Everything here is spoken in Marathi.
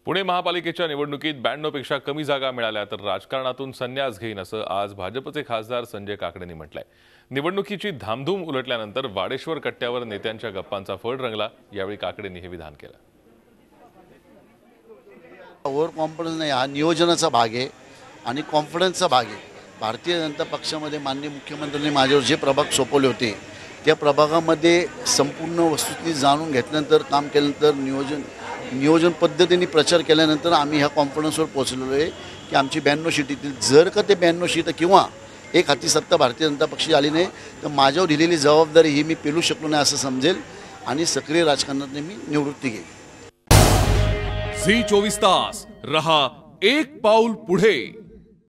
पुणे महापालिकेच्या निवडणुकीत 92 पेक्षा कमी जागा मिळाल्या तर राजकारणातून संन्यास घेईन असं आज भाजपचे खासदार संजय काकडेंनी म्हटलंय। निवडणुकीची धामधूम उलटल्यानंतर वाडेश्वर कट्ट्यावर नेत्यांच्या गप्पांचा फड रंगला। यावेळी काकडेंनी हे विधान केलं। ओव्हर कॉन्फिडन्स नाही, हा नियोजनाचा भाग आहे आणि कॉन्फिडन्सचा भाग आहे। भारतीय जनता पक्षामध्ये माननीय मुख्यमंत्र्यांनी माझ्यावर जे प्रभाग सोपवले होते त्या प्रभागामध्ये संपूर्ण वस्तुस्थिती जाणून घेतल्यानंतर काम केल्यानंतर नियोजन पद्धतीने प्रचार केल्यानंतर आम्ही ह्या कॉन्फिडन्सवर पोहोचलेलो आहे की आमची 92 सीटीतील जर का ते 92 सीट किंवा एक हाती सत्ता भारतीय जनता पक्षाची आली नाही तर माझ्यावर दिलेली जबाबदारी ही मी पेलू शकलो नाही असं समजेल आणि सक्रिय राजकारणात मी निवृत्ती घेईन। झी 24 तास रहा एक पाऊल पुढे।